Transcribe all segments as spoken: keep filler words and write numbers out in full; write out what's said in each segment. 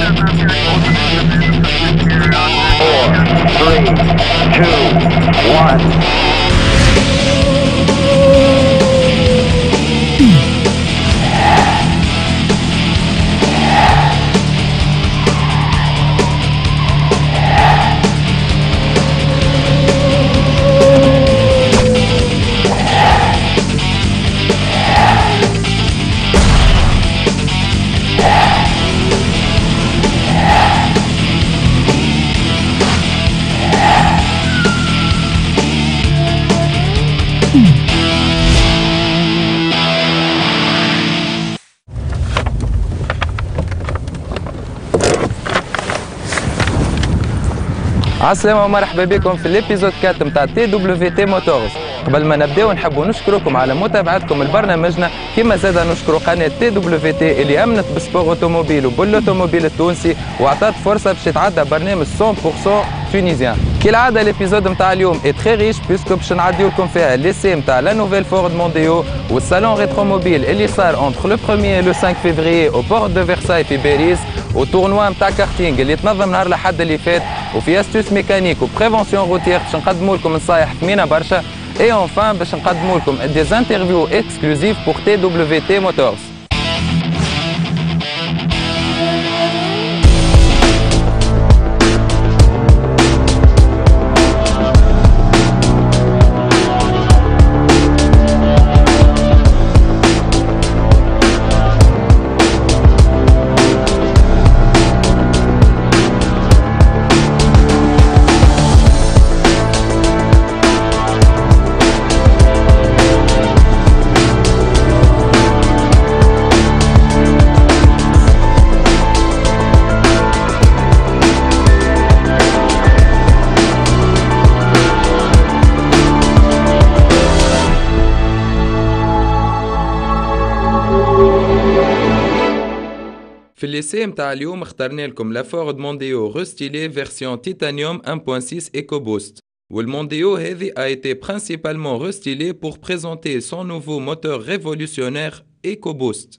Four, three, two, one. عسلامة ومرحبا بكم في الابيزود أربعة متاع تي دبليو تي موتورز. قبل ما نبداو نحبوا نشكركم على متابعتكم لبرنامجنا، كما زاد نشكر قناة تي دبليو تي اللي امنت بالسبور اوتوموبيل وبالأوتوموبيل التونسي وعطات فرصة باش يتعدى برنامج مية بالمية تونيزيان. كالعادة الابيزود متاع اليوم اي تري ريش بيسكو باش نعديو لكم فيها ليسي متاع لا نوفيل فورد مونديو والصالون ريتروموبيل اللي صار انتر لو بروميير و لو خمسة فيفري او بورت دو فرساي في باريس، وتورنوا متاع كارتينغ اللي تنظم نهار الاحد اللي فات، وفي استوس ميكانيك وبريفونسيون روتيير باش نقدموا لكم نصايح ثمينه برشا، اي اونفان باش نقدموا لكم دي انترفيو اكسكلوزيف بور تي دبليو تي موتورز. في الليسي متاع اليوم اخترنا لكم لا فورد مونديو رستيلي فيرسيون تيتانيوم واحد فاصلة ستة ايكو بوست، والمونديو هذه a été principalement restylé pour présenter son nouveau moteur révolutionnaire EcoBoost.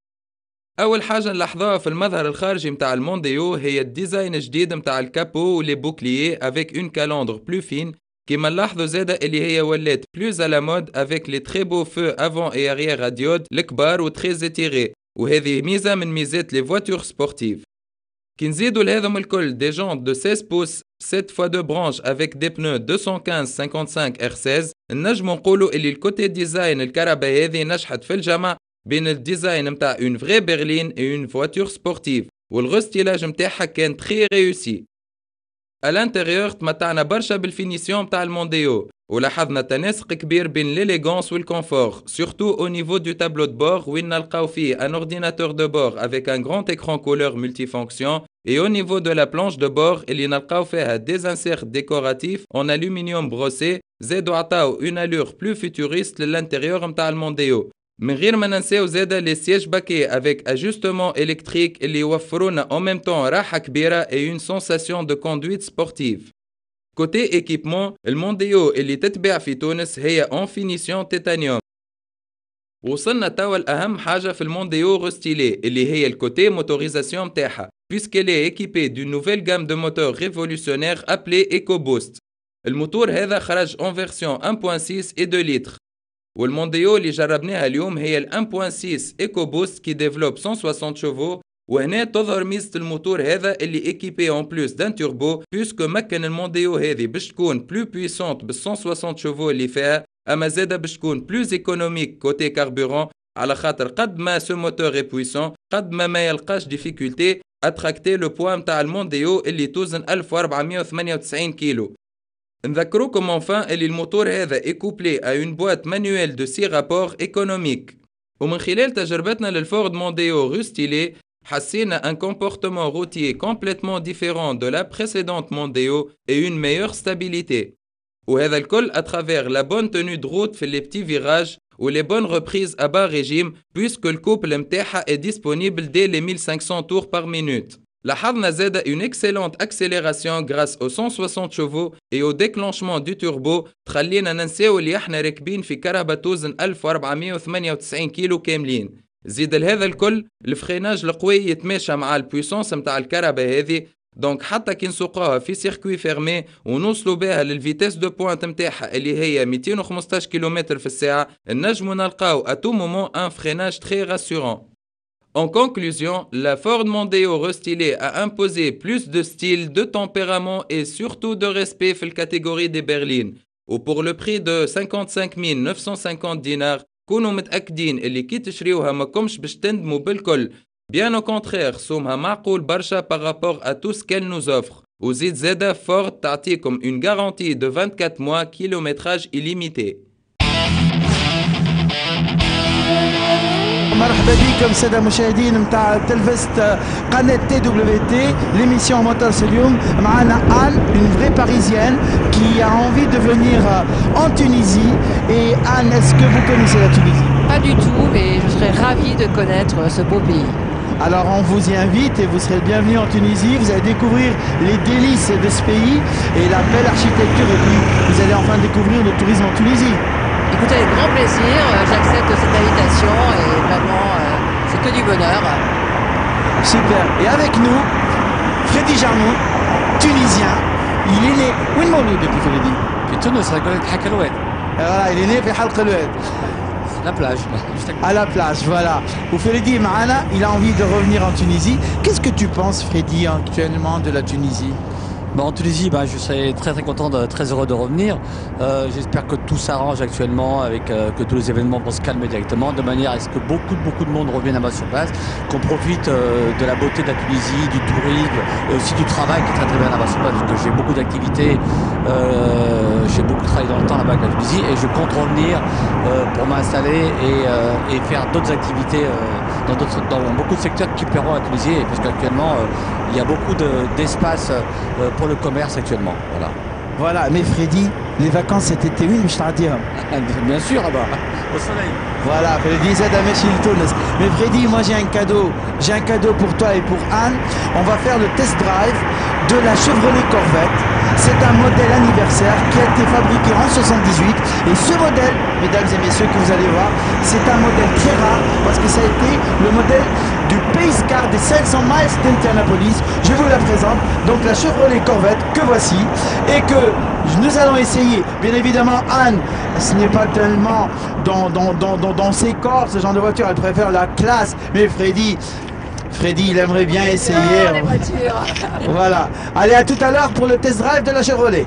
أول حاجة نلاحظوها في المظهر الخارجي متاع المونديو هي الديزاين الجديد متاع الكابو ولي بوكليي avec une calandre plus fine، كيما نلاحظوا زادا اللي هي ولات plus à la mode avec les très beaux feux avant et arrière à diode الكبار و très étirés، وهذه ميزة من ميزات لي فواتور سبورتيف. كي نزيدوا لهذم الكل دي جونت دو ستة بوس سبعة فاصلة اثنين برانش افيك دي بنو مئتين وخمسة خمسة وخمسين ار ستة عشر، نجموا نقولوا اللي الكوتي ديزاين الكهرباء هذه نجحت في الجمع بين الديزاين متاع اون فري برلين اي اون فواتور سبورتيف، والغستيلاج متاعها كان تري ريوسي. الانتيريور تمتعنا برشا بالفينيسيون متاع المونديو، ولاحظنا تناسق كبير بين l'élégance والconfort، surtout au niveau du tableau de bord وين نلقاو فيه un ordinateur de bord avec un grand écran couleur multifonction، et au niveau de la planche de bord اللي نلقاو فيها des inserts décoratifs en aluminium brossé، زادوا عطاو une allure plus futuriste للانتيريور متاع المونديو. من غير ما ننساو زادا لي سياج باكي avec ajustement électrique اللي يوفرونا en même temps راحة كبيرة et une sensation de conduite sportive. كوتي ايكيبمون المونديو اللي تتباع في تونس هي اون فينيسيون تيتانيوم. وصلنا توا لأهم حاجة في المونديو رستيلي اللي هي الكوتي موتوريزاسيون متاعها، puisqu'elle est équipée d'une nouvelle gamme de moteurs révolutionnaires appelée EcoBoost. الموتور هذا خرج en version واحد فاصلة ستة et deux litres، والمونديو اللي جربناها اليوم هي ال واحد فاصلة ستة EcoBoost qui développe مئة وستين شevaux. وهنا تظهر ميزة الموتور هذا اللي équipé en plus d'un turbo، puisque مكن المونديو هذه باش تكون plus puissante بال مئة وستين شevaux اللي فيها، اما زاده باش تكون plus économique côté carburant، على خاطر قد ما ce moteur est puissant قد ما ما يلقاش difficulté اتراكتي لو بوا متاع المونديو اللي توزن ألف وأربعمائة وثمانية وتسعين كيلو. نذكروكم انفان اللي الموتور هذا est couplé à une boîte manuelle de six rapports économiques. ومن خلال تجربتنا للفورد مونديو رستيلي حسينا un comportement routier complètement différent de la précédente Mondeo et une meilleure stabilité. وهذا الكل à travers la bonne tenue de route في les petits virages ou les bonnes reprises à bas régime, puisque le couple متاعها est disponible dès les mille cinq cents tours par minute. لاحظنا زادا une excellente accélération grâce aux cent soixante chevaux et au déclenchement du turbo، تخلينا ننساو اللي احنا راكبين في كهرباء توزن ألف وأربعمائة وثمانية وتسعين كيلو كاملين. زيد لهذا الكل الفريناج القوي يتماشى مع البويسونس متاع الكهرباء هذه، دونك حتى كي نسوقوها في سيركوي فيرمي ونوصلوا بها للفيتيس دو بوينت متاعها اللي هي مئتين وخمسطاش كيلومتر في الساعة، نجموا نلقاو à tout moment un freinage très rassurant. En conclusion, la Ford Mondeo restylée a imposé plus de style, de tempérament et surtout de respect في الكاتيجوري des berlines. Ou pour le prix de cinquante-cinq mille neuf cent cinquante dinars, كونوا متأكدين اللي كي تشريوها ما كومش باش تندموا بالكل. Bien au contraire, سومها معقول برشا par rapport à tout ce qu'elle nous offre. وزيد زادا Ford تعطيكم une garantie de vingt-quatre mois kilométrage illimité. مرحبا بكم سادة مشاهدين متاع تلفزة قناة تي دبليو تي l'émission Motors اليوم معنا Anne, une vraie parisienne qui a envie de venir en Tunisie. Et Anne, est-ce que vous connaissez la Tunisie? Pas du tout, mais je serais ravie de connaître ce beau pays. Alors on vous y invite et vous serez le bienvenu en Tunisie. Vous allez découvrir les délices de ce pays et la belle architecture, et puis vous allez enfin découvrir le tourisme en Tunisie. Écoutez, avec grand plaisir, j'accepte cette invitation et vraiment, euh, c'est que du bonheur. Super. Et avec nous, Freddy Jarnoun, tunisien. Il est né. Où est le depuis Freddy? في تونس قلت حك الواد. Voilà, il est né في حلق الواد. La plage. À la plage, voilà. Où Freddy Mahana, il a envie de revenir en Tunisie. Qu'est-ce que tu penses, Freddy, actuellement de la Tunisie? Bah, en Tunisie, bah, je serais très très content, de, très heureux de revenir. Euh, J'espère que tout s'arrange actuellement, avec euh, que tous les événements vont se calmer directement, de manière à ce que beaucoup beaucoup de monde revienne là-bas sur place, qu'on profite euh, de la beauté de la Tunisie, du tourisme et aussi du travail qui est très très bien là-bas sur place, parce que j'ai beaucoup d'activités, euh, j'ai beaucoup travaillé dans le temps là-bas avec la Tunisie et je compte revenir euh, pour m'installer et, euh, et faire d'autres activités euh, dans, dans beaucoup de secteurs qui plairont à la Tunisie, parce qu'actuellement euh, il y a beaucoup d'espace de, euh, pour le commerce actuellement. Voilà. Voilà, mais Freddy, les vacances cet été, oui, mais je t'en dis. Bien sûr, là-bas, au soleil. Voilà, Freddy, c'est mais Freddy, moi j'ai un cadeau. J'ai un cadeau pour toi et pour Anne. On va faire le test drive de la Chevrolet Corvette. C'est un modèle anniversaire qui a été fabriqué en soixante-dix-huit. Et ce modèle, mesdames et messieurs, que vous allez voir, c'est un modèle très rare parce que ça a été le modèle du Pace Car des cinq cents miles d'Indianapolis. Je vous la présente. Donc la Chevrolet Corvette que voici et que nous allons essayer. Bien évidemment, Anne, ce n'est pas tellement dans, dans, dans, dans, dans ses corps, ce genre de voiture. Elle préfère la classe. Mais Freddy... Freddy, il aimerait bien essayer. Les voitures. Voilà. Allez, à tout à l'heure pour le test drive de la Chevrolet.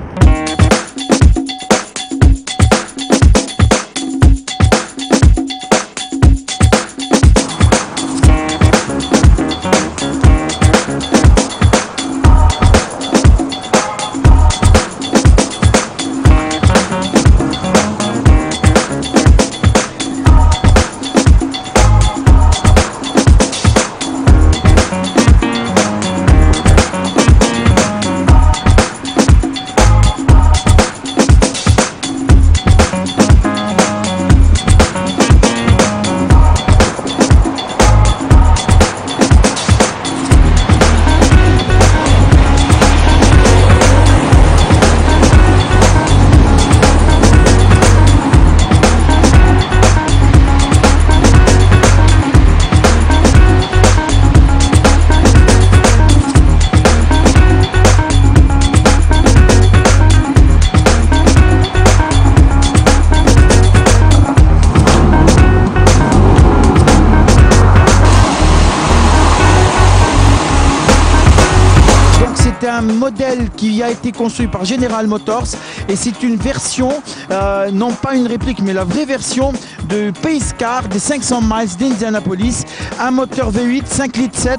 Un modèle qui a été construit par General Motors et c'est une version, euh, non pas une réplique mais la vraie version de Pace Car des cinq cents miles d'Indianapolis, un moteur V huit cinq litres sept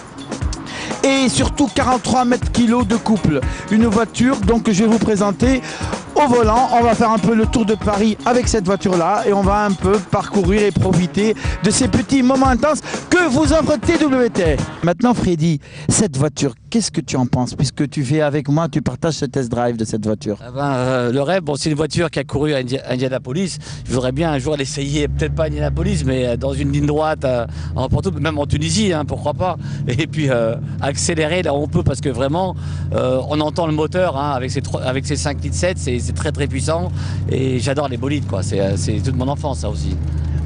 et surtout quarante-trois mètres kilos de couple. Une voiture donc que je vais vous présenter au volant. On va faire un peu le tour de Paris avec cette voiture-là et on va un peu parcourir et profiter de ces petits moments intenses que vous offre T W T. Maintenant Freddy, cette voiture, qu'est-ce que tu en penses? Puisque tu fais avec moi, tu partages ce test drive de cette voiture. Ah ben, euh, le rêve, bon, c'est une voiture qui a couru à Indi Indianapolis. Je voudrais bien un jour l'essayer, peut-être pas à Indianapolis, mais dans une ligne droite, euh, en Porto, même en Tunisie, hein, pourquoi pas. Et puis euh, accélérer là où on peut, parce que vraiment, euh, on entend le moteur hein, avec, ses avec ses cinq litres sept, c'est très très puissant. Et j'adore les bolides, quoi. C'est toute mon enfance, ça aussi.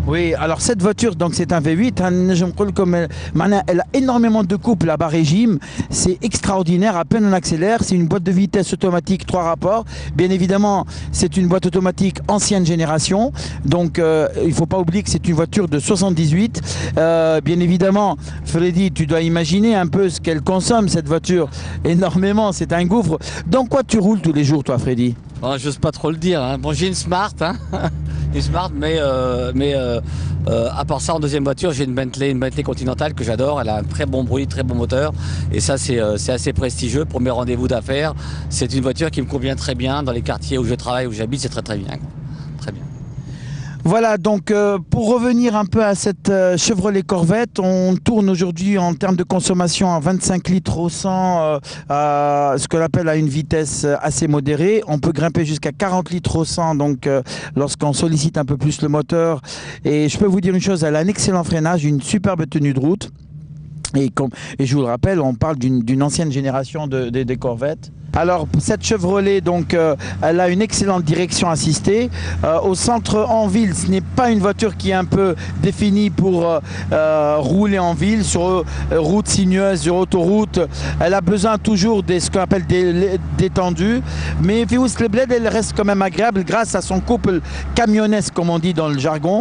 Oui, alors cette voiture, donc c'est un V huit, hein, je me crois comme elle, elle a énormément de couple à bas régime, c'est extraordinaire, à peine on accélère, c'est une boîte de vitesse automatique, trois rapports. Bien évidemment, c'est une boîte automatique ancienne génération, donc euh, il ne faut pas oublier que c'est une voiture de soixante-dix-huit. Euh, bien évidemment, Freddy, tu dois imaginer un peu ce qu'elle consomme cette voiture, énormément, c'est un gouffre. Dans quoi tu roules tous les jours toi, Freddy? Bon, j'ose pas trop le dire. Hein. Bon, j'ai une Smart, hein. une Smart, mais, euh, mais euh, euh, à part ça, en deuxième voiture, j'ai une Bentley, une Bentley Continental que j'adore. Elle a un très bon bruit, très bon moteur. Et ça, c'est euh, assez prestigieux pour mes rendez-vous d'affaires. C'est une voiture qui me convient très bien dans les quartiers où je travaille, où j'habite. C'est très très bien. Très bien. Voilà, donc euh, pour revenir un peu à cette euh, Chevrolet Corvette, on tourne aujourd'hui en termes de consommation à vingt-cinq litres au cent, euh, à ce qu'on appelle à une vitesse assez modérée. On peut grimper jusqu'à quarante litres au cent, donc euh, lorsqu'on sollicite un peu plus le moteur. Et je peux vous dire une chose, elle a un excellent freinage, une superbe tenue de route. Et, comme, et je vous le rappelle, on parle d'une ancienne génération de, de, des Corvettes. Alors cette Chevrolet, donc, euh, elle a une excellente direction assistée. Euh, au centre en ville, ce n'est pas une voiture qui est un peu définie pour euh, euh, rouler en ville, sur euh, route sinueuse, sur autoroute. Elle a besoin toujours de ce qu'on appelle des détendus. Mais Vius le Bled, elle reste quand même agréable grâce à son couple camionnesque, comme on dit dans le jargon.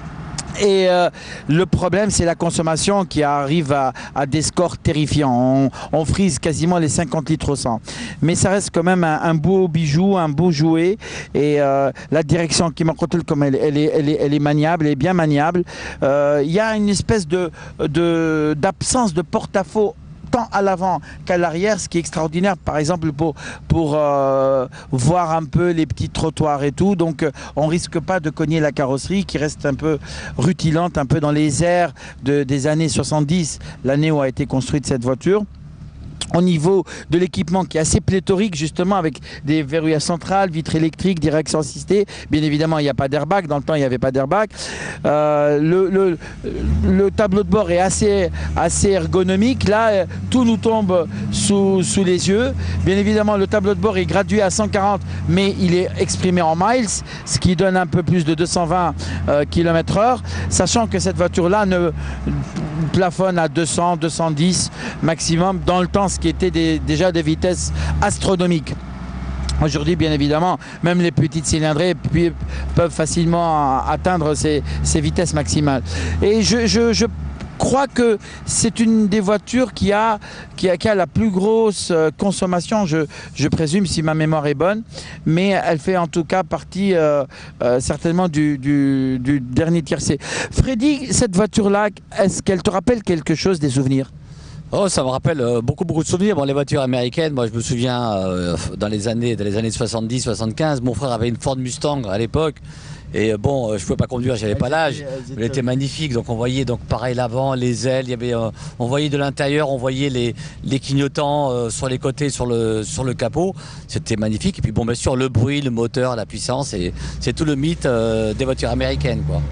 Et euh, le problème, c'est la consommation qui arrive à, à des scores terrifiants. On, on frise quasiment les cinquante litres au cent. Mais ça reste quand même un, un beau bijou, un beau jouet. Et euh, la direction qui m'accroche comme elle, elle, est, elle, est, elle est maniable, elle est bien maniable. Euh, il y a une espèce de, de, d'absence de porte-à-faux tant à l'avant qu'à l'arrière, ce qui est extraordinaire, par exemple pour, pour euh, voir un peu les petits trottoirs et tout. Donc euh, on risque pas de cogner la carrosserie qui reste un peu rutilante, un peu dans les airs de, des années soixante-dix, l'année où a été construite cette voiture. Au niveau de l'équipement qui est assez pléthorique, justement, avec des verrouillages centrales, vitres électriques, direction assistée. Bien évidemment, il n'y a pas d'airbag. Dans le temps, il n'y avait pas d'airbag. Euh, le, le, le tableau de bord est assez, assez ergonomique. Là, tout nous tombe sous, sous les yeux. Bien évidemment, le tableau de bord est gradué à cent quarante, mais il est exprimé en miles, ce qui donne un peu plus de deux cent vingt euh, kilomètres heure, sachant que cette voiture-là ne plafonne à deux cents, deux cent dix maximum dans le temps, ce qui était des, déjà des vitesses astronomiques. Aujourd'hui, bien évidemment, même les petites cylindrées peuvent facilement atteindre ces, ces vitesses maximales. Et je, je, je crois que c'est une des voitures qui a, qui a, qui a la plus grosse consommation, je, je présume, si ma mémoire est bonne, mais elle fait en tout cas partie euh, euh, certainement du, du, du dernier tiercé. Freddy, cette voiture-là, est-ce qu'elle te rappelle quelque chose, des souvenirs ? Oh, ça me rappelle euh, beaucoup beaucoup de souvenirs. Bon, les voitures américaines, moi je me souviens euh, dans les années dans les années soixante-dix soixante-quinze, mon frère avait une Ford Mustang à l'époque. Et euh, bon, euh, je pouvais pas conduire, j'avais pas l'âge. Elle était magnifique, donc on voyait donc pareil l'avant, les ailes, il y avait, euh, on voyait de l'intérieur, on voyait les, les clignotants euh, sur les côtés, sur le sur le capot. C'était magnifique. Et puis bon, bien sûr, le bruit, le moteur, la puissance, et c'est tout le mythe euh, des voitures américaines, quoi.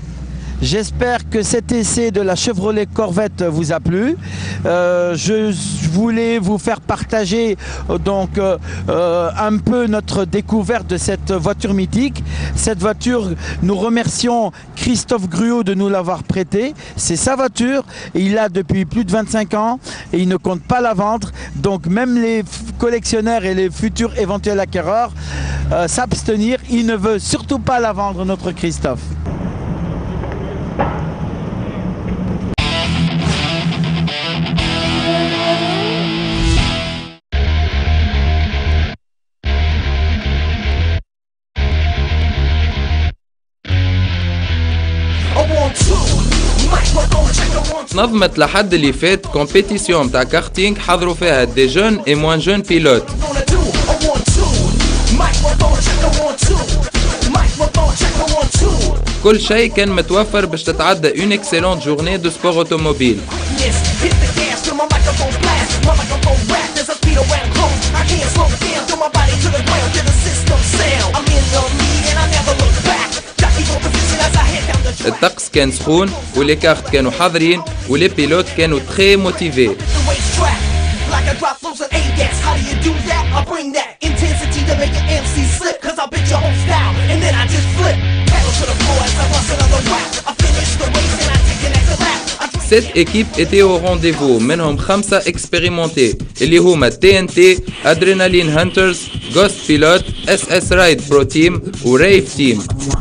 J'espère que cet essai de la Chevrolet Corvette vous a plu. Euh, je voulais vous faire partager euh, donc euh, euh, un peu notre découverte de cette voiture mythique. Cette voiture, nous remercions Christophe Gruot de nous l'avoir prêtée. C'est sa voiture et il l'a depuis plus de vingt-cinq ans et il ne compte pas la vendre. Donc même les collectionneurs et les futurs éventuels acquéreurs euh, s'abstenir. Il ne veut surtout pas la vendre, notre Christophe. نظمت لحد اللي فات كومبيتيسيون تاع كارتينغ حضروا فيها دي جون اي موان جون بيلوت. كل شيء كان متوفر باش تتعدى اون اكسيلونت جورني دو سبور اوتوموبيل. الطقس كان سخون ولي كارت كانوا حاضرين ولي بيلوت كانوا تري موتيفي. Sept équipes étaient au rendez-vous, منهم خمسة expérimentés اللي هما تي إن تي, Adrenaline Hunters, Ghost Pilot, إس إس Ride Pro Team و Rave Team.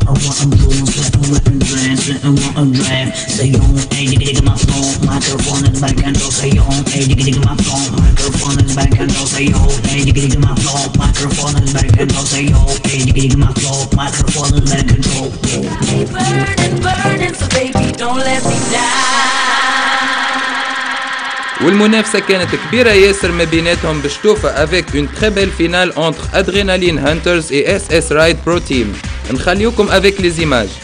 والمنافسة كانت كبيرة ياسر ما بيناتهم باش توفى avec une très belle finale entre Adrenaline Hunters et إس إس Ride Pro Team. نخليوكم avec les images.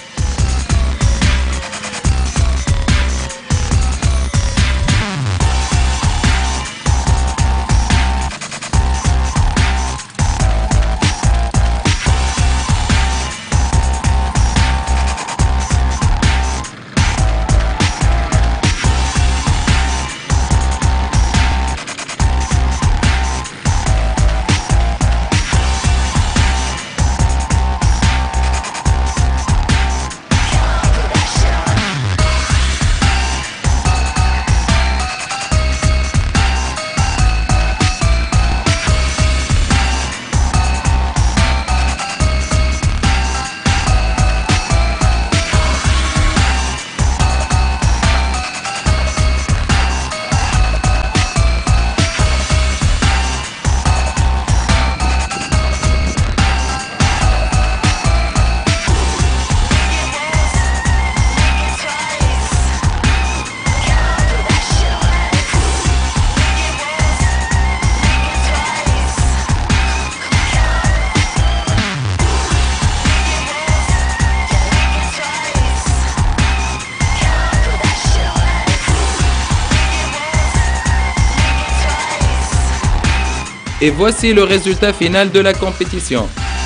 Et voici le résultat final de la compétition.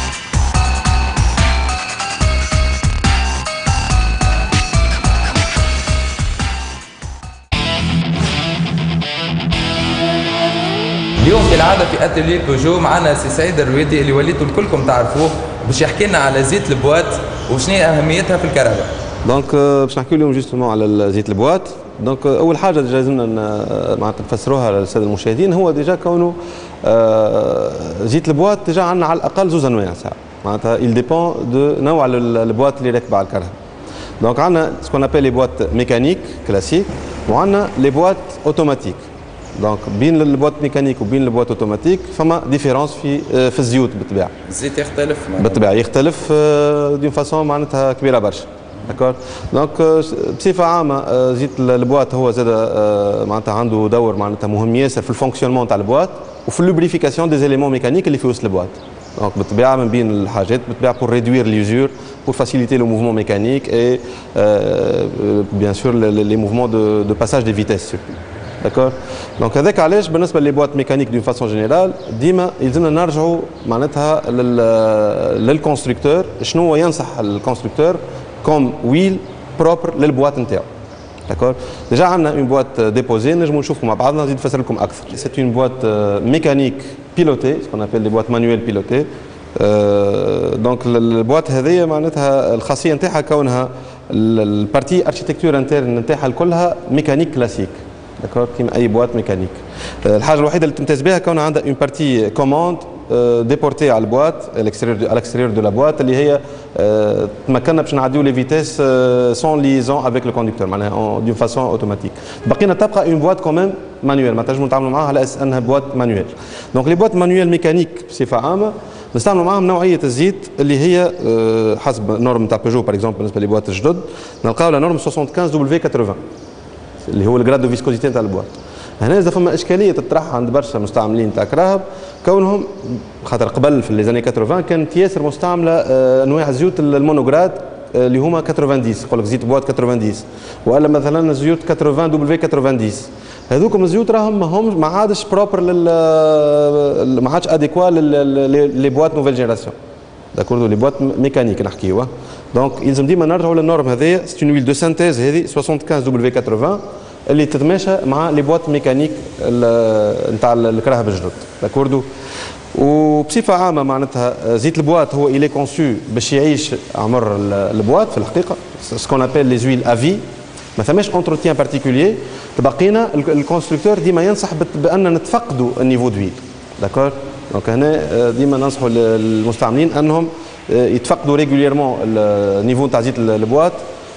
اليوم كالعادة في اتيليه بوجو معنا سي سعيد الرويدي اللي وليتوا الكلكم تعرفوه باش يحكي لنا على زيت البوات وشنو هي اهميتها في الكهرباء. دونك باش نحكي لهم جوستومون على زيت البوات. دونك اول حاجه ديجا لازمنا معناتها نفسروها للساده المشاهدين. هو ديجا كونه زيت البوات ديجا عندنا على الاقل زوز انواع ساعه معناتها il dépend de نوع البوات اللي راكبه على الكهرباء. دونك عندنا سكون ابيل لي بوات ميكانيك كلاسيك وعندنا لي بوات اوتوماتيك. دونك بين البوات ميكانيك وبين البوات اوتوماتيك فما ديفيرونس في في الزيوت بالطبيعه. الزيت يختلف بالطبيعه يختلف دون فاسون معناتها كبيره برشا. داكور دونك بصفه عامه زيت البوات هو زاد معناتها عنده دور معناتها مهم ياسر في الفونكسيونمون تاع البوات وفي اللوبريفيكاسيون دي زيليمون ميكانيك اللي في وسط البوات. دونك بالطبيعه من بين الحاجات بالطبيعه بور ريدوير ليزور pour faciliter le mouvement mécanique et euh, bien sûr les, les mouvements de, de passage des vitesses surtout. D'accord. Donc هذاك علاش بالنسبه لي بوات ميكانيك دون فاسون جينيرال ديما يلزمنا نرجعوا معناتها للكونستركتور شنو هو ينصح الكونستركتور كوم ويل بروبر للبوات نتاعو. داكور ديجا عندنا اون بوات ديبوزي نجموا نشوفوا مع بعضنا نزيد نفسر لكم اكثر. سي اون بوات ميكانيك بيلوتي سكون ابيل لي بوات مانويل بيلوتي. دونك البوات هذه معناتها الخاصيه نتاعها كونها البارتي اركيتكتور انترن نتاعها كلها ميكانيك كلاسيك. داكور كيما اي بوات ميكانيك. الحاجه الوحيده اللي تمتاز بها كونها عندها اون بارتي كوموند ديبورتي على البوات الاكستيريور على الاكستيريور دو لا بوات اللي هي تمكننا باش نعديو لي فيتيس سون ليزون افيك لو كوندكتور معناها دون فاسون اوتوماتيك. بقينا تبقى اون بوات كوميم مانويل ما تنجموا نتعاملوا معاها على اساس انها بوات مانويل. دونك لي بوات مانويل ميكانيك بصفه عامه نستعملوا معاهم نوعيه الزيت اللي هي حسب نورم تاع بيجو باغ اكزومبل بالنسبه للبوات الجدد نلقاو لا نورم خمسة وخمسين دبليو ثمانين اللي هو الجراد دو فيسكوزيتي تاع البوات. هنا اذا فما اشكاليه تطرح عند برشا مستعملين تاع كراهب كونهم خاطر قبل في لي زاني ثمانين كانت ياسر مستعمله انواع الزيوت المونوغراد اللي هما تسعين يقول لك زيت بوات تسعين ولا مثلا زيوت ثمانين دبليو ثمانين. هذوكم الزيوت راهم ما همش ما عادش بروبر لل ما عادش اديكوا لي بوات نوفيل جينيراسيون. داكور لي بوات ميكانيك نحكيوها. دونك يلزم ديما نرجعوا للنورم هذيا سي اون ويل دو سانتيز هذه خمسة وخمسين دبليو ثمانين اللي تتماشى مع لي بوات ميكانيك نتاع الكراهب الجدد. داكوردو وبصفه عامه معناتها زيت البوات هو الي كونسو باش يعيش عمر البوات في الحقيقه سكون ابيل لي زويل افي ما ثماش اونتروتيان بارتيكولير. تبقينا الكونستركتور ديما ينصح بان نتفقدوا النيفو دويل. داكور؟ دونك هنا ديما ننصحوا المستعملين انهم يتفقدوا ريغوليرمون النيفو تاع زيت البواط.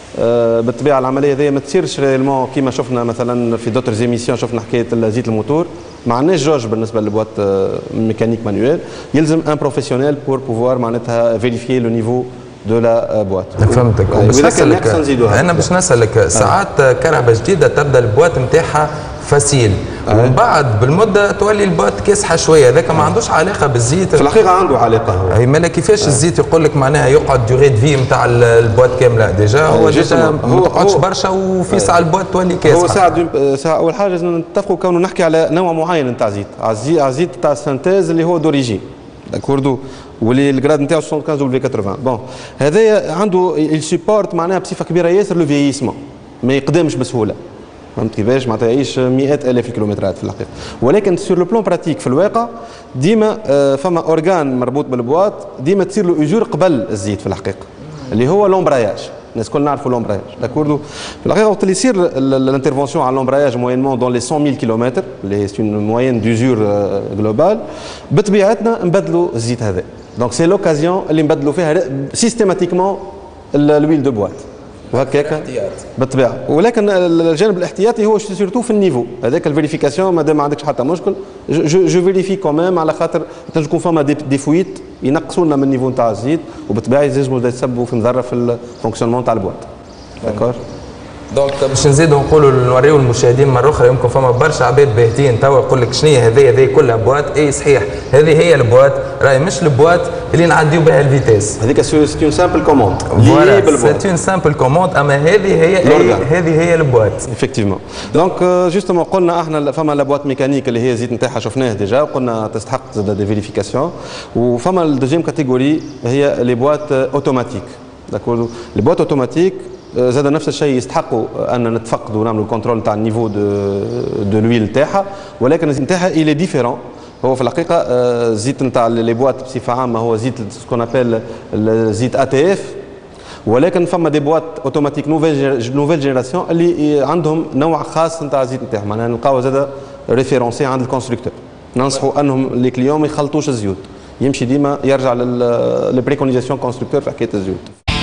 بالطبيعه العمليه هذه ما تصيرش ريالمون كيما شفنا مثلا في دوتر زيميسيون، شفنا حكايه زيت الموتور ما عندناش جوج بالنسبه للبواط ميكانيك مانويل. يلزم ان بروفيسيونيل بور بوفوار معناتها فيريفيي لو نيفو دو لا بواط. فهمتك. باش نسالك انا باش نسالك ساعات كرهبه جديده تبدا البواط نتاعها فاسيل ومن بعد بالمده تولي البواط كاسحه شويه، هذاك ما عندوش علاقه بالزيت؟ في الحقيقه عنده علاقه. هو اي مالا كيفاش آه. الزيت يقول لك معناها يقعد ديغي في نتاع البواط كامله؟ ديجا هو ديجا ما تقعدش برشا وفي ساعه البواط تولي كاسحه. هو ساعه ساعه اول حاجه لازم نتفقوا كونه نحكي على نوع معين نتاع زيت، على الزيت تاع السنتيز اللي هو دوريجين داكوردو، واللي الجراد نتاعو خمسة وسبعين دبليو ثمانين. بون هذايا عنده السيبورت معناها بصفه كبيره ياسر لو فييسمون، ما يقدمش بسهوله. فهمت كيفاش؟ معناتها يعيش مئات الاف الكيلومترات في الحقيقه. ولكن سور لو بلون براتيك في الواقع ديما فما اورغان مربوط بالبواط ديما تصير له اجور قبل الزيت في الحقيقه، اللي هو لومبراياج. الناس الكل نعرفوا لومبراياج داكوردو. في الحقيقه وقت اللي يصير الانترفونسيون على لومبراياج موينمون دون لي مئة ألف كيلومتر اللي سي اون موين دوزور جلوبال، بطبيعتنا نبدلوا الزيت هذا. دونك سي لوكازيون اللي نبدلوا فيها سيستيماتيكمون الويل دو بواط وهكاك بالطبيعه. ولكن الجانب الاحتياطي هو سيرتو في النيفو هذاك الفيريفيكاسيون. مادام ما عندكش حتى مشكل جو, جو فيريفي كومام، على خاطر تنجم يكون فما دي, دي فويت ينقصوا لنا من النيفو نتاع الزيت، وبالطبيعه يلزموا يتسببوا في مضره في الفونكسيونمون تاع البواط. داكور؟ دونك باش نزيدوا نقولوا نوريو المشاهدين مره اخرى، يمكن فما برشا عباد باهتين توا يقول لك شنو هي هذه هذه كلها بواط. اي صحيح هذه هي البواط، راهي مش البواط اللي نعديو بها الفيتاس. هذيك سي اون سامبل كوموند. فوالا سي اون سامبل كوموند، اما هذه هي هذه هي البواط. افكتيفمون. دونك جوستومون قلنا احنا فما لابواط ميكانيك اللي هي زيت نتاعها شفناه ديجا وقلنا تستحق دي فيريفيكاسيون، وفما الدوزيام كاتيجوري هي لي بواط اوتوماتيك. داكور؟ لي بواط اوتوماتيك زاد نفس الشيء يستحقوا ان نتفقدوا ونعملوا كونترول تاع النيفو دو دو لويل تاعها، ولكن الزيت نتاعها الي ديفيرون. هو في الحقيقه الزيت نتاع لي بواط بصفه عامه هو زيت سكون ابيل زيت اي تي اف، ولكن فما دي بواط اوتوماتيك نوفيل نوفيل جينيراسيون اللي عندهم نوع خاص نتاع الزيت نتاعهم، معناها نلقاو زاد ريفيرونسي عند الكونستركتور. ننصحوا انهم لي كليون ما يخلطوش الزيوت، يمشي ديما يرجع للبريكونيزاسيون كونستركتور في حكايه الزيوت.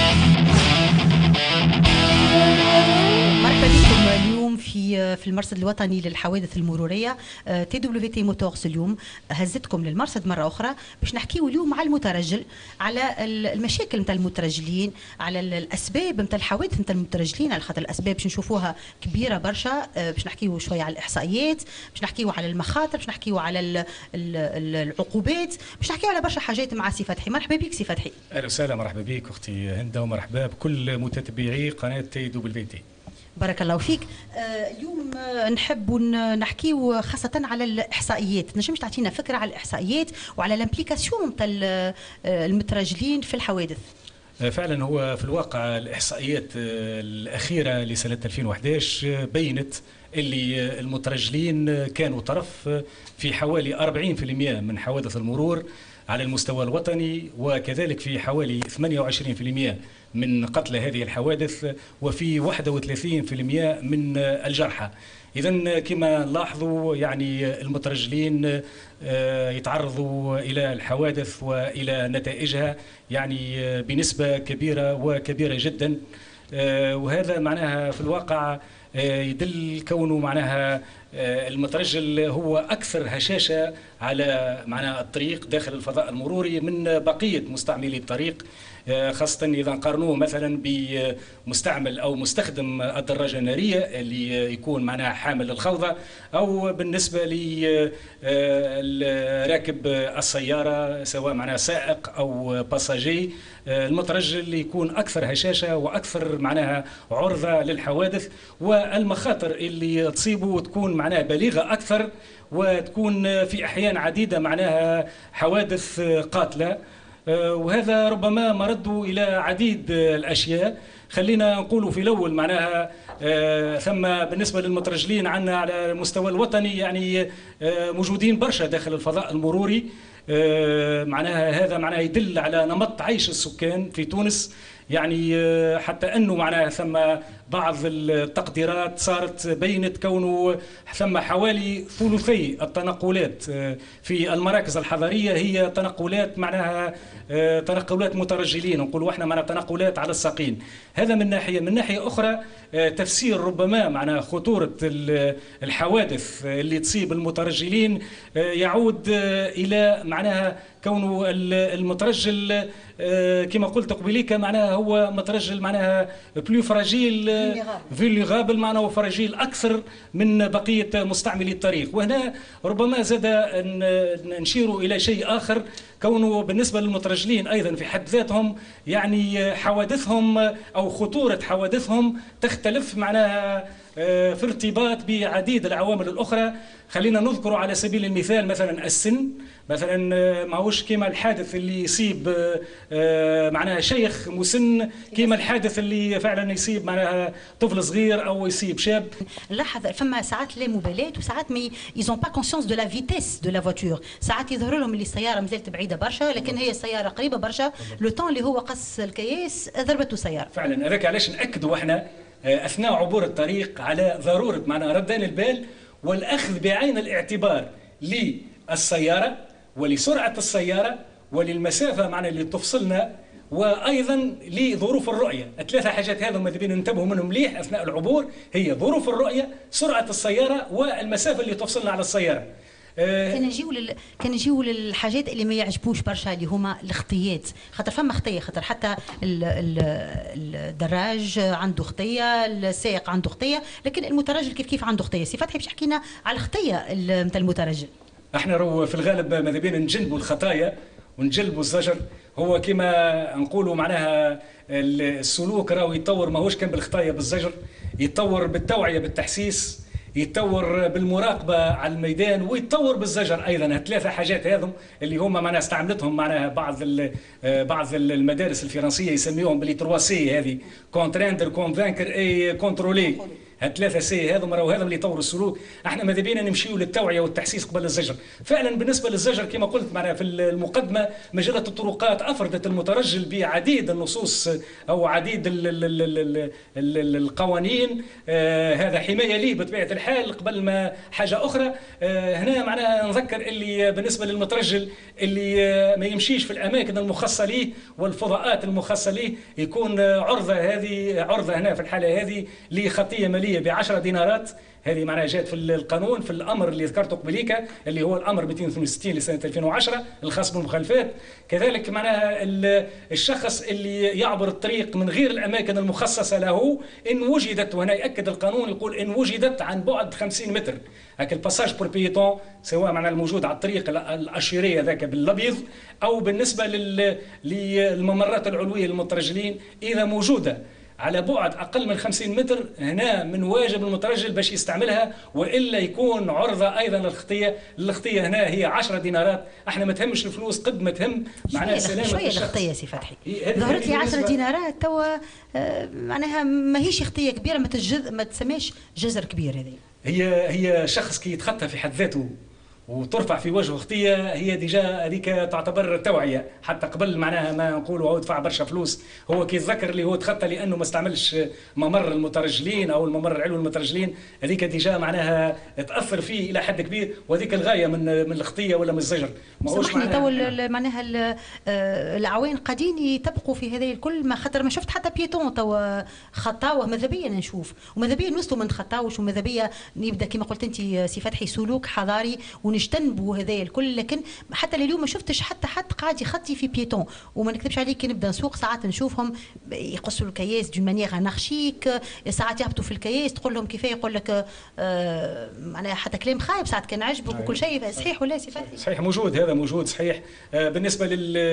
في المرصد الوطني للحوادث المروريه تي دبليو تي موتورز اليوم هزتكم للمرصد مره اخرى باش نحكيو اليوم على المترجل، على المشاكل نتاع المترجلين، على الاسباب نتاع الحوادث نتاع المترجلين، على خاطر الاسباب باش نشوفوها كبيره برشا. باش نحكيو شويه على الاحصائيات، باش نحكيو على المخاطر، باش نحكيو على ال ال العقوبات، باش نحكيو على برشا حاجات مع سي فتحي. مرحبا بك سي فتحي. اهلا وسهلا، مرحبا بك اختي هنده، ومرحبا بكل متتبعي قناه تي دبليو تي. بارك الله فيك. آه اليوم آه نحب نحكيو خاصة على الإحصائيات. نجمش تعطينا فكرة على الإحصائيات وعلى الامبليكاسيون نتاع المترجلين في الحوادث؟ آه فعلا هو في الواقع الإحصائيات آه الأخيرة لسنة ألفين وأحد عشر بينت اللي المترجلين كانوا طرف في حوالي أربعين بالمئة من حوادث المرور على المستوى الوطني، وكذلك في حوالي ثمانية وعشرين بالمئة من قتلى هذه الحوادث، وفي واحد وثلاثين بالمئة من الجرحى. إذن كما نلاحظوا يعني المترجلين يتعرضوا إلى الحوادث وإلى نتائجها يعني بنسبة كبيرة وكبيرة جدا، وهذا معناها في الواقع يدل كونه معناها المترجل هو أكثر هشاشة على معناها الطريق داخل الفضاء المروري من بقية مستعملي الطريق، خاصة إذا نقارنوه مثلا بمستعمل أو مستخدم الدراجة النارية اللي يكون معناها حامل الخوذة، أو بالنسبة لراكب السيارة سواء معناها سائق أو باساجي. المترجل يكون أكثر هشاشة وأكثر معناها عرضة للحوادث، والمخاطر اللي تصيبه تكون معناها بليغة أكثر، وتكون في أحيان عديدة معناها حوادث قاتلة. وهذا ربما مرده إلى عديد الأشياء. خلينا نقولوا في الأول معناها ثم بالنسبة للمترجلين عنا على المستوى الوطني يعني موجودين برشا داخل الفضاء المروري. معناها هذا معناها يدل على نمط عيش السكان في تونس يعني حتى أنه معناها ثم بعض التقديرات صارت بينت كونه ثم حوالي ثلثي التنقلات في المراكز الحضرية هي تنقلات معناها تنقلات مترجلين، نقولوا احنا معناها تنقلات على الساقين. هذا من ناحية. من ناحية أخرى تفسير ربما معناها خطورة الحوادث اللي تصيب المترجلين يعود إلى معناها كونه المترجل كما قلت قبيليك معناها هو مترجل معناها بلو فراجيل فيليغابل معناها فراجيل أكثر من بقية مستعملي الطريق. وهنا ربما زاد نشير إلى شيء آخر، كونه بالنسبة للمترجلين أيضا في حد ذاتهم يعني حوادثهم أو خطورة حوادثهم تختلف معناها في ارتباط بعديد العوامل الأخرى. خلينا نذكر على سبيل المثال مثلا السن، مثلا ماهوش كيما الحادث اللي يصيب معناها شيخ مسن كيما الحادث اللي فعلا يصيب معناها طفل صغير او يصيب شاب. لاحظ فما ساعات لا مبالاه وساعات مي ايزون با كونسيونس دو لا فيتيس دو لا فواتور، ساعات يظهر لهم اللي السياره مازالت بعيده برشا لكن هي السياره قريبه برشا، لو طون اللي هو قص الكياس ضربته السياره. فعلا هذاك علاش ناكدوا احنا اثناء عبور الطريق على ضروره معناها ردان البال والاخذ بعين الاعتبار للسياره ولسرعه السياره وللمسافه معنا اللي تفصلنا وايضا لظروف الرؤيه. الثلاثه حاجات هذو ماذا بينا ننتبهوا منهم مليح اثناء العبور، هي ظروف الرؤيه، سرعه السياره، والمسافه اللي تفصلنا على السياره. كان نجيو لل... كان نجيو للحاجات اللي ما يعجبوش برشا اللي هما الخطيات، خاطر فما خطيه، خاطر حتى ال... ال... الدراج عنده خطيه، السائق عنده خطيه، لكن المترجل كيف كيف عنده خطيه. سي فتحي باش حكينا على الخطيه نتاع المترجل. احنا رو في الغالب ماذا بينا نجنبوا الخطايا ونجلبوا الزجر. هو كما نقولوا معناها السلوك راهو يتطور ماهوش كان بالخطايا بالزجر، يتطور بالتوعيه بالتحسيس، يتطور بالمراقبه على الميدان، ويتطور بالزجر ايضا. الثلاثه حاجات هذم اللي هما معناها استعملتهم معناها بعض بعض المدارس الفرنسيه يسميوهم باللي تروا سي، هذه كونتريندر كونفانكر اي كونترولي. هالثلاثه سي هذم راهو هذم اللي يطوروا السلوك. احنا ماذا بينا نمشيو للتوعيه والتحسيس قبل الزجر. فعلا بالنسبه للزجر كما قلت معنا في المقدمه، مجله الطرقات افردت المترجل بعديد النصوص او عديد ال ال ال ال ال القوانين. آه هذا حمايه ليه بطبيعه الحال. قبل ما حاجه اخرى آه هنا معناها نذكر اللي بالنسبه للمترجل اللي آه ما يمشيش في الاماكن المخصصه ليه والفضاءات المخصصه ليه يكون آه عرضه، هذه عرضه هنا في الحاله هذه لخطيه ماليه بعشرة دينارات. هذه معناها جات في القانون في الامر اللي ذكرته قبليك اللي هو الامر مئتين واثنين وستين لسنه ألفين وعشرة الخاص بالمخالفات. كذلك معناها الشخص اللي يعبر الطريق من غير الاماكن المخصصه له ان وجدت، وهنا ياكد القانون يقول ان وجدت عن بعد خمسين متر، هاك الباساج بور بيتون سواء معناها الموجود على الطريق الاشيريه ذاك بالابيض او بالنسبه للممرات العلويه للمترجلين اذا موجوده على بعد اقل من خمسين متر، هنا من واجب المترجل باش يستعملها والا يكون عرضه ايضا للخطيه. الخطيه هنا هي عشرة دينارات. احنا ما تهمش الفلوس قد ما تهم معناها سلامه شويه الخطيه سي فتحي. ظهرت لي عشرة دينارات توا آه معناها ماهيش خطيه كبيره، ما تجز ما تسميش جزر كبير. هذه هي هي شخص كي يتخطى في حد ذاته وترفع في وجهه خطيه، هي ديجا هذيك تعتبر توعيه حتى قبل معناها ما نقولوا هو دفع برشا فلوس. هو كي يتذكر اللي هو تخطى لانه ما استعملش ممر المترجلين او الممر العلوي للمترجلين، هذيك ديجا معناها تاثر فيه الى حد كبير، وهذيك الغايه من من الخطيه ولا من الزجر. ماهوش معناها معناها العوان قاعدين يطبقوا في هذا الكل، ما خاطر ما شفت حتى بيتون توا خطاوه. ماذا بيا نشوف وماذا بيا نوصلوا ما نخطاوش، وماذا بيا يبدا كما قلت انت سي فتحي سلوك حضاري ونجتنبوا هذايا الكل. لكن حتى اليوم ما شفتش حتى حد قاعد يخطي في بيتون. وما نكذبش عليك كي نبدا نسوق ساعات نشوفهم يقصوا الكياس دون مانيير انارشيك، ساعات يهبطوا في الكياس تقول لهم كيفاه، يقول لك آه معناها حتى كلام خايب ساعات كان عجبك وكل شيء. صحيح ولا سي فتحي؟ صحيح موجود، هذا موجود صحيح. آه بالنسبه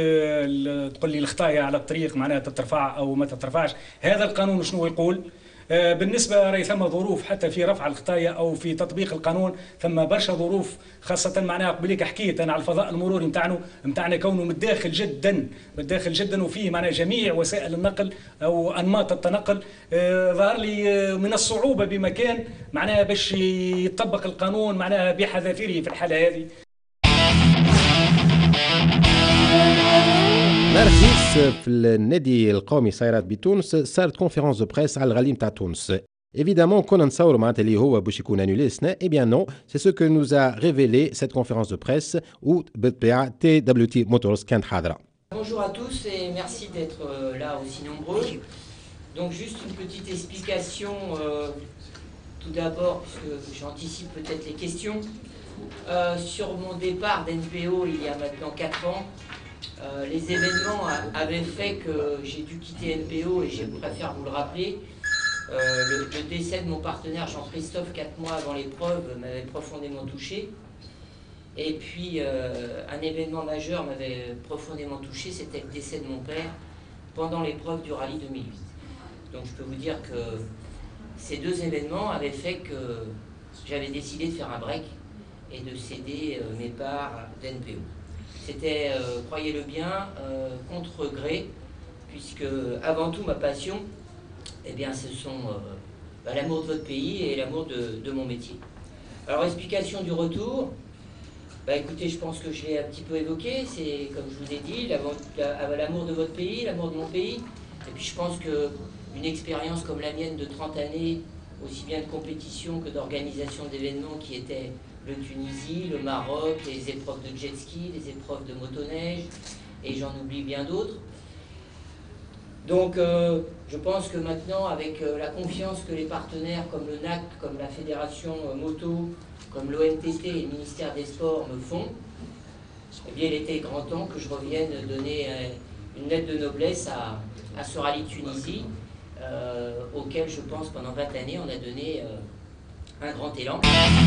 لل تقول لي الخطايا على الطريق معناها تترفع او ما تترفعش، هذا القانون شنو يقول؟ بالنسبة راهي ثم ظروف حتى في رفع الخطايا أو في تطبيق القانون، ثم برشا ظروف خاصة معناها قبليك حكيت أنا على الفضاء المروري نتاعنا نتاعنا كونه متداخل جدا متداخل جدا وفيه معناها جميع وسائل النقل أو أنماط التنقل. آه ظهر لي من الصعوبة بمكان معناها باش يطبق القانون معناها بحذافيره في الحالة هذه. نهار الخميس في النادي القومي سيارات بتونس صارت كونفيرونس دو بريس على الغالي نتاع تونس. Évidemment, كنا نتصوروا معناتها اللي هو باش يكون annulé السنة. Eh bien non, c'est ce que nous a révélé cette conférence de presse où بالطبيعة T W T Motors كانت حاضرة. Bonjour à tous et merci d'être là aussi nombreux. Donc juste une petite explication euh, tout d'abord, puisque j'anticipe peut-être les questions. Euh, sur mon départ d'N P O il y a maintenant quatre ans, euh, les événements a, avaient fait que j'ai dû quitter N P O et je préfère vous le rappeler. Euh, le, le décès de mon partenaire Jean-Christophe, quatre mois avant l'épreuve, m'avait profondément touché. Et puis euh, un événement majeur m'avait profondément touché, c'était le décès de mon père pendant l'épreuve du rallye deux mille huit. Donc je peux vous dire que ces deux événements avaient fait que j'avais décidé de faire un break et de céder euh, mes parts d'N P O. C'était, euh, croyez-le bien, euh, contre gré, puisque avant tout ma passion, eh bien, ce sont euh, bah, l'amour de votre pays et l'amour de, de mon métier. Alors, explication du retour. Bah, écoutez, je pense que je l'ai un petit peu évoqué. C'est, comme je vous ai dit, l'amour de votre pays, l'amour de mon pays. Et puis, je pense qu'une expérience comme la mienne de trente années, aussi bien de compétition que d'organisation d'événements qui étaient le Tunisie, le Maroc, les épreuves de jet ski, les épreuves de motoneige, et j'en oublie bien d'autres. Donc euh, je pense que maintenant, avec euh, la confiance que les partenaires comme le N A C, comme la Fédération euh, Moto, comme l'O M T T et le ministère des Sports me font, eh bien il était grand temps que je revienne donner euh, une lettre de noblesse à, à ce rallye de Tunisie, euh, auquel je pense pendant vingt années on a donné euh, un grand élan.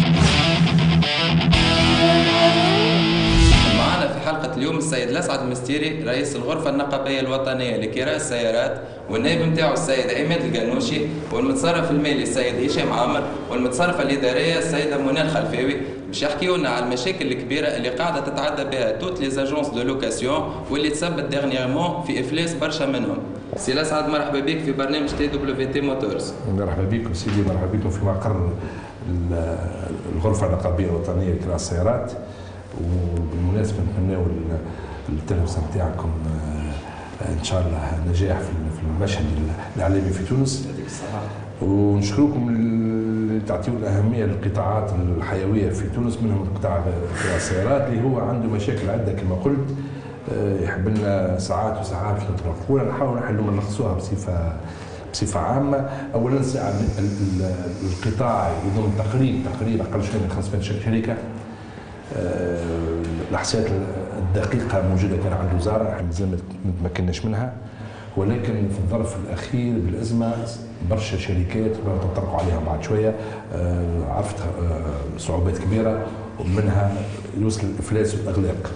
معنا في حلقة اليوم السيد الأسعد المستيري رئيس الغرفة النقابية الوطنية لكراء السيارات، والنائب نتاعو السيد عماد القنوشي، والمتصرف المالي السيد هشام عامر، والمتصرفة الإدارية السيدة منى الخلفاوي، باش يحكيوا لنا على المشاكل الكبيرة اللي قاعدة تتعدى بها توت لي زاجونس دو لوكاسيون واللي تسببت ديرنييرمون في إفلاس برشا منهم. سي الأسعد مرحبا بك في برنامج تي دبليو تي موتورز. مرحبا بكم سيدي، مرحبا بكم في مقر الغرفة النقابية الوطنية لكراء السيارات. وبالمناسبة نتمناو التلفزة نتاعكم ان شاء الله نجاح في المشهد الاعلامي في تونس، ونشكركم اللي تعطيونا اهميه للقطاعات الحيويه في تونس، منهم قطاع السيارات اللي هو عنده مشاكل عده كما قلت، يحب لنا ساعات وساعات نتوقفوها، نحاول نحلوا نلخصوها بصفه بصفه عامه. اولا القطاع يضم تقريبا تقريبا اقل شويه من خمسمائة شركه. الاحصائيات الدقيقه موجوده كان عند الوزاره، احنا مازال ما تمكناش منها، ولكن في الظرف الاخير بالازمه برشا شركات نطرقوا عليها بعد شويه عرفت صعوبات كبيره، ومنها يوصل الافلاس والاغلاق.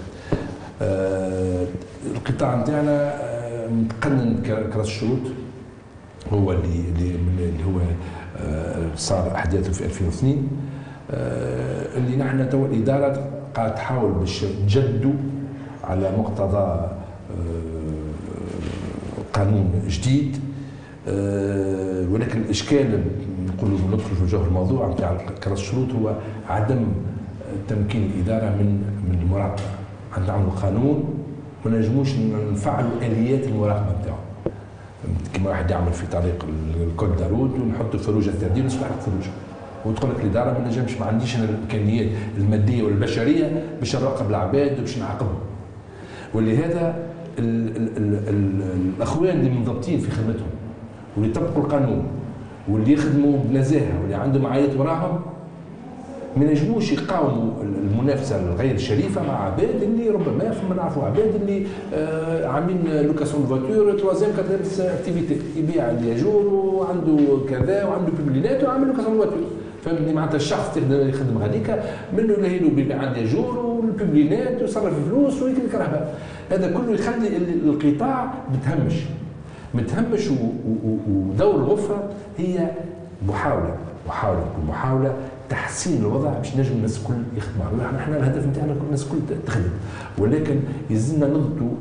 القطاع نتاعنا متقنن كراس الشروط، هو اللي اللي هو صار احداثه في ألفين واثنين، اللي نحن تو الاداره قاعده تحاول باش تجدوا على مقتضى قانون جديد، ولكن الاشكال نقولوا ندخل في وجه الموضوع نتاع كراس الشروط هو عدم تمكين الاداره من من المراقبه. عندنا نعملوا قانون ما نجموش نفعلوا اليات المراقبه نتاعو، كما واحد يعمل في طريق الكود دارود ونحطوا فروج التعديل ونسمح الفروج، وتقول لك الاداره ما نجمش، ما عنديش انا الامكانيات الماديه والبشريه باش نراقب العباد وباش نعاقبهم. ولهذا ال ال ال ال الاخوان اللي منضبطين في خدمتهم واللي يطبقوا القانون واللي يخدموا بنزاهه واللي عندهم عائلات وراهم ما نجموش يقاوموا المنافسه الغير شريفه مع عباد اللي ربما فما نعرفوا عباد اللي آه عاملين لوكاسيون فواتور تروازيام كاتريام اكتيفيتي، يبيع الياجور وعنده كذا وعنده بيبلينات وعامل لوكاسيون فواتور، فهمتني؟ معناتها الشخص يخدم غاديكا منه لهيلو بيبيع الياجور والبيبلينات ويصرف فلوس ويكل كرهبه، هذا كله يخلي القطاع متهمش متهمش ودور الغرفه هي محاوله محاوله محاوله تحسين الوضع باش نجم الناس الكل يخدموا. احنا الهدف نتاعنا الناس الكل تخدم، ولكن يلزمنا نضبطوا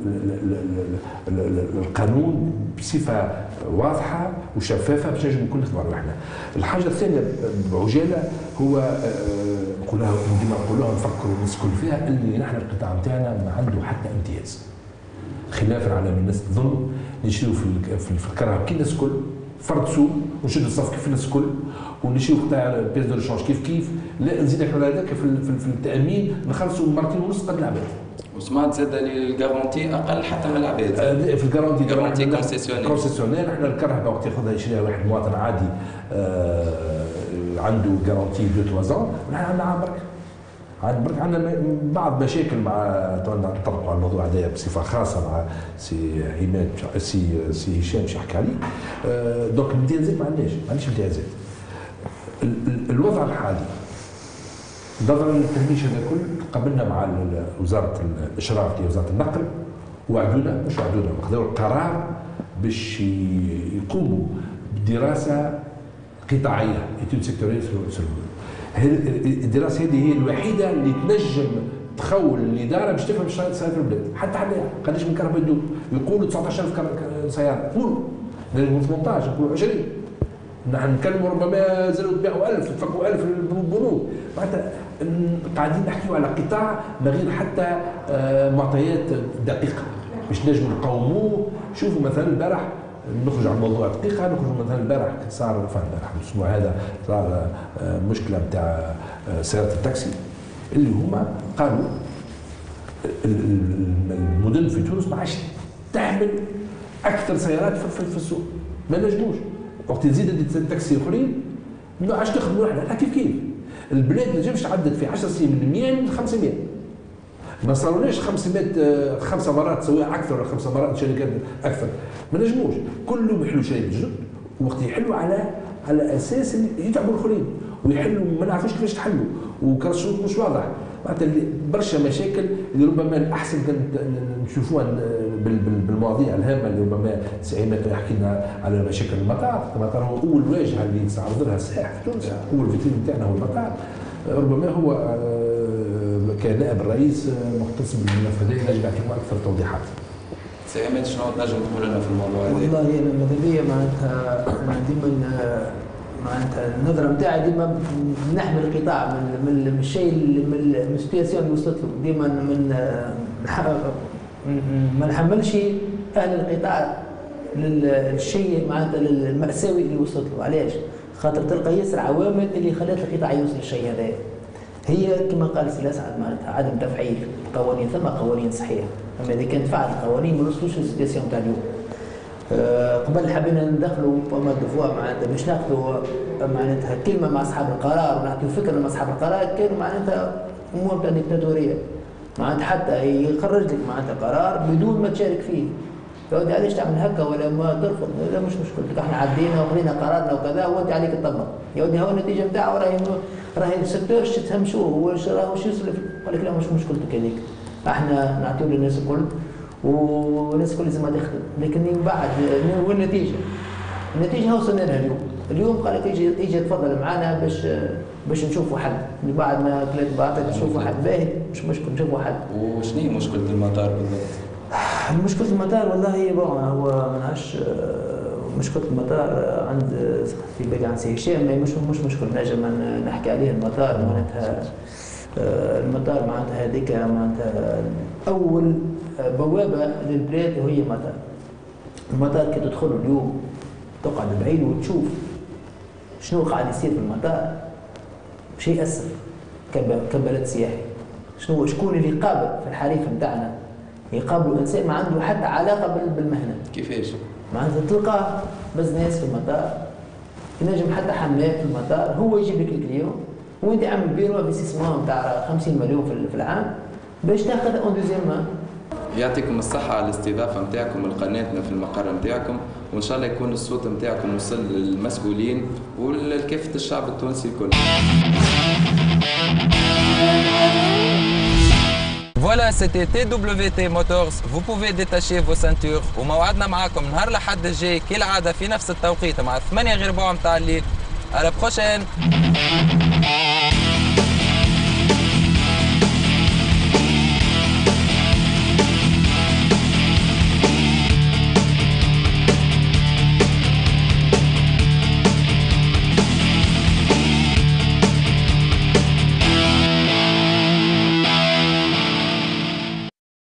القانون بصفه واضحه وشفافه باش نجم الكل يخدموا على احنا. الحاجه الثانيه بعجاله هو نقولها ديما نقولوها نفكروا الناس الكل فيها، اللي نحن القطاع نتاعنا ما عنده حتى امتياز. خلافا على ما الناس تظن. نشريو في في الكرهب كي الناس الكل فرد سوق ونشد الصف كيف الناس الكل ونشريو قطاع بيس دو ريشونج كيف كيف. لا نزيدك على هذاك في, في التامين نخلصوا مرتين ونص قد العباد. وسمعت زاد الجارونتي اقل حتى من العباد. في الجارونتي جارونتي كونسيسيونيل كونسيسيونيل احنا الكرهبه وقت ياخذها يشريها واحد مواطن عادي آه عنده جارونتي دو توا زون نحن عندنا عام برك. عاد برك عندنا بعض مشاكل مع نطرقوا على الموضوع هذايا بصفه خاصه مع سي عماد سي سي هشام باش يحكي عليه. آه دونك الامتيازات ما عندناش ما عندناش امتيازات. الوضع الحالي نظرا للتهميش هذا كل قبلنا مع وزاره الاشراف اللي وزاره النقل وعدونا مش وعدونا خذوا القرار باش يقوموا بدراسه قطاعيه ايتود سيكتوريه في الدراسه هذه هي الوحيده اللي تنجم تخول الاداره باش تفهم شنو صاير في البلاد. حتى حنا قداش من كهرباء يدور يقولوا تسعطاش ألف سياره نقولوا نقولوا ثمنطاش نقولوا عشرين نحن نتكلموا ربما زالوا تبيعوا ألف تفكوا ألف البنوك. معناتها قاعدين نحكيوا على قطاع من غير حتى معطيات دقيقه باش نجموا نقوموه. شوفوا مثلا البارح نخرج على الموضوع دقيقه نخرج مثلا البارح صار فان البارح الاسبوع هذا صار مشكله نتاع سياره التاكسي اللي هما قالوا المدن في تونس ما عادش تحمل اكثر سيارات في السوق ما نجموش. وقت تزيد التاكسي اخرين ما عادش تخدموا احنا كيف كيف. البلاد ما تنجمش تعدد في عشر سنين من مية ل خمسمية. ما صاروليش خمسمية خمسة مرات تسويها اكثر ولا خمسة مرات شركات اكثر ما نجموش. كلهم يحلوا شيء جدد وقت يحلوا على على اساس يتعبوا الاخرين ويحلوا ما نعرفوش كيفاش تحلوا وكان الشروط مش واضح. معناتها برشا مشاكل اللي ربما الاحسن كان نشوفوها بالمواضيع الهامه اللي ربما سي عماد يحكي لنا على مشاكل المطار. المطار هو اول واجهه اللي نستعرض لها السائح في تونس. اول فيترين نتاعنا هو المطار. ربما هو كنائب الرئيس مختص بالملف هذا ينجم يعطيكم اكثر توضيحات. سي عماد شنو تنجم تقول لنا في الموضوع هذا؟ والله انا ماذا بيا معناتها ديما معناتها النظره نتاعي ديما نحمي القطاع من من الشيء من السيتياسيون اللي وصلت له. ديما من ما نحملش اهل القطاع للشيء معناتها المأساوي اللي وصلت له. علاش؟ خاطر تلقى ياسر عوامل اللي خلات القطاع يوصل للشيء هذا. هي كما قال سي الاسعد معناتها عدم تفعيل القوانين. ثم قوانين صحيحه اما اذا كانت فعلت القوانين ما نوصلوش للسيتياسيون تاع اليوم. أه قبل حبينا ندخلوا فما دفوا معناتها باش ناخذوا معناتها كلمه مع اصحاب القرار ونعطيو فكره مع اصحاب القرار. كانوا معناتها امور تاع ديكتاتوريه معناتها حتى يخرج لك معناتها قرار بدون ما تشارك فيه. يا ودي علاش تعمل هكا ولا ما ترفض؟ لا مش مشكلتك احنا عدينا وخلينا قرارنا وكذا وانت عليك تطبق. يا ودي هو النتيجه نتاعو راهي راهي السكتور شو تهمشوه هو راهو شو يصرف. قال لك لا مش مشكلتك هذيك احنا نعطيو للناس الكل والناس الكل لازم تخدم. لكن من بعد وين النتيجه؟ النتيجه وصلنا لها اليوم. اليوم قال لك يجي يجي تفضل معنا باش باش نشوفوا حل. من بعد ما كلات بعثك نشوفوا حل باهي مش مشكل نشوفوا حل. وشنو هي مشكله المطار بالضبط؟ مشكله المطار والله بون هو ما نعرفش مشكله المطار عند في بالي عند سي هشام مش مش مشكل نجم نحكي عليه. المطار معناتها المطار معناتها هذيك معناتها اول بوابه للبلاد وهي المطار. المطار كي تدخل اليوم تقعد بعيد وتشوف شنو قاعد يصير في المطار شيء اسف كبلد سياحي. شنو شكون اللي يقابل في الحريف نتاعنا يقابلوا انسان ما عنده حتى علاقه بالمهنه. كيفاش؟ معناتها تلقى بزنس في المطار ينجم حتى حمام في المطار هو يجيب لك الكليون وانت عامل بيرو انفستيسمون نتاع خمسين مليون في العام باش تاخذ اون دوزيام مان. يعطيكم الصحة على الاستضافة نتاعكم لقناتنا في المقر نتاعكم وإن شاء الله يكون الصوت نتاعكم وصل للمسؤولين ولكافة الشعب التونسي الكل. Voilà, c'était T W T Motors. Vous pouvez détacher vos ceintures. وموعدنا معاكم نهار الأحد الجاي كالعادة في نفس التوقيت مع ثمانية غير ربع متاع الليل. À la prochaine.